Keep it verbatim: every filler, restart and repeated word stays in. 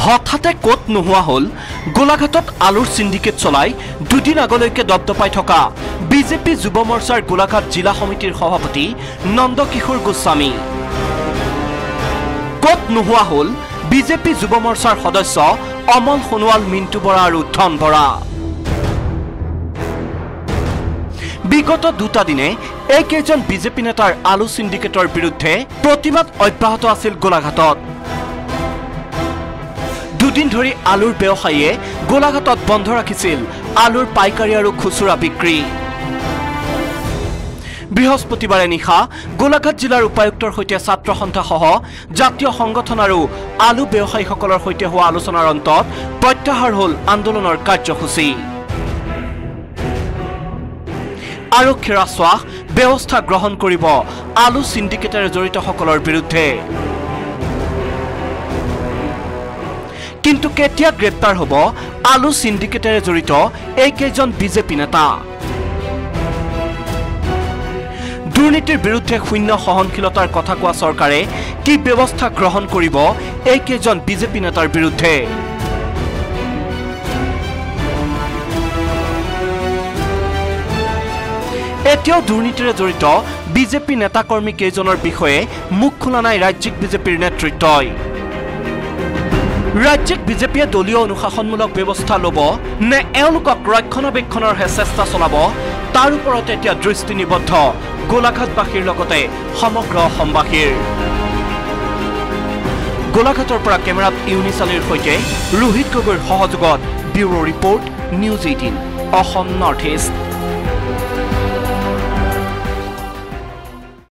হঠাতে ক'ত নোহোৱা হ'ল গোলাঘাটত আলুৰ সিন্ডিকেট চলাই দুদিন আগলৈকে দপদপাই থকা বিজেপি যুৱ মৰ্চাৰ গোলাঘাট জিলা সমিতিৰ সভাপতি নন্দকিশোৰ গোস্বামী। ক'ত নোহোৱা হ'ল বিজেপি যুৱ মৰ্চাৰ সদস্য অমল সোণোৱাল, মিণ্টু বৰা আৰু ধন বৰা। বিগত দুটা দিনে এইকেইজন বিজেপি নেতাৰ আলু সিন্ডিকেটৰ বিৰুদ্ধে প্ৰতিবাদ অব্যাহত আছিল গোলাঘাটত। দুদিন ধৰি আলুৰ ব্যৱসায়ীয়ে গোলাঘাটত বন্ধ ৰাখিছিল আলুৰ পাইকাৰী আৰু খুচুৰা বিক্ৰী। বৃহস্পতিবাৰে নিশা গোলাঘাট জিলাৰ উপায়ুক্তৰ সৈতে ছাত্ৰ সন্থাসহ জাতীয় সংগঠন আৰু আলু ব্যৱসায়ীসকলৰ সৈতে হোৱা আলোচনাৰ অন্তত প্ৰত্যাহাৰ হ'ল আন্দোলনৰ কাৰ্যসূচী। আৰক্ষীৰ আশ্বাস, ব্যৱস্থা গ্ৰহণ কৰিব আলু সিন্ডিকেটেৰে জড়িতসকলৰ বিৰুদ্ধে। কিন্তু কেতিয়া গ্ৰেপ্তাৰ হ'ব আলু সিন্ডিকেটেৰে জড়িত এইকেইজন বিজেপি নেতা? দুৰ্নীতিৰ বিৰুদ্ধে শূন্য সহনশীলতাৰ কথা কোৱা চৰকাৰে কি ব্যৱস্থা গ্ৰহণ কৰিব এইকেইজন বিজেপি নেতাৰ বিৰুদ্ধে? এতিয়াও দুৰ্নীতিৰে জড়িত বিজেপি নেতাকৰ্মী কেইজনৰ বিষয়ে মুখ খোলা নাই ৰাজ্যিক বিজেপিৰ নেতৃত্বই। ৰাজ্যিক বিজেপিয়ে দলীয় অনুশাসনমূলক ব্যৱস্থা ল'ব নে এওঁলোকক ৰক্ষণাবেক্ষণৰহে চেষ্টা চলাব, তাৰ ওপৰত এতিয়া দৃষ্টি নিবদ্ধ গোলাঘাটবাসীৰ লগতে সমগ্ৰ অসমবাসীৰ। গোলাঘাটৰ পৰা কেমেৰাত ইউনিছ আলীৰ সৈতে ৰোহিত গগৈৰ সহযোগত bureau report, news eighteen Assam north east.